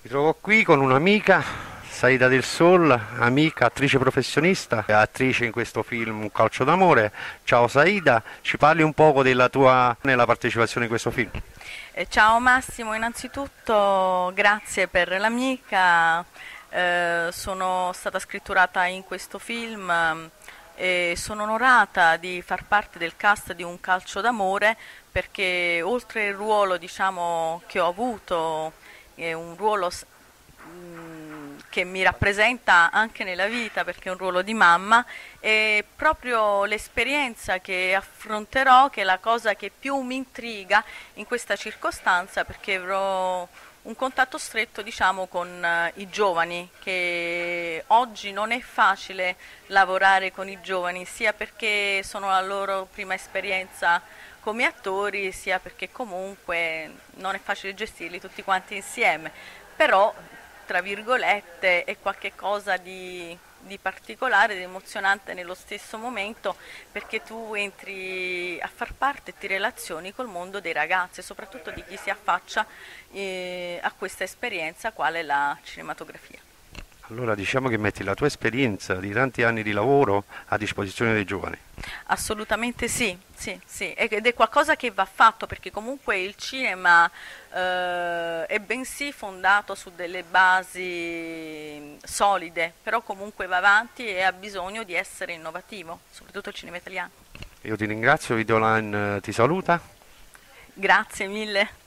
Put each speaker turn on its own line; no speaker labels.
Mi trovo qui con un'amica, Saida Del Sol, amica, attrice professionista, attrice in questo film Un calcio d'amore. Ciao Saida, ci parli un poco della tua nella partecipazione in questo film?
Ciao Massimo, innanzitutto grazie per l'amica, sono stata scritturata in questo film e sono onorata di far parte del cast di Un calcio d'amore perché oltre il ruolo diciamo, che ho avuto, è un ruolo che mi rappresenta anche nella vita perché è un ruolo di mamma e proprio l'esperienza che affronterò, che è la cosa che più mi intriga in questa circostanza, perché avrò un contatto stretto, diciamo, con i giovani, che oggi non è facile lavorare con i giovani, sia perché sono la loro prima esperienza come attori, sia perché comunque non è facile gestirli tutti quanti insieme, però tra virgolette è qualche cosa di particolare, di emozionante nello stesso momento perché tu entri a far parte e ti relazioni col mondo dei ragazzi e soprattutto di chi si affaccia a questa esperienza quale la cinematografia.
Allora diciamo che metti la tua esperienza di tanti anni di lavoro a disposizione dei giovani.
Assolutamente sì, sì, sì, ed è qualcosa che va fatto perché comunque il cinema è bensì fondato su delle basi solide, però comunque va avanti e ha bisogno di essere innovativo, soprattutto il cinema italiano.
Io ti ringrazio, Videoline ti saluta.
Grazie mille.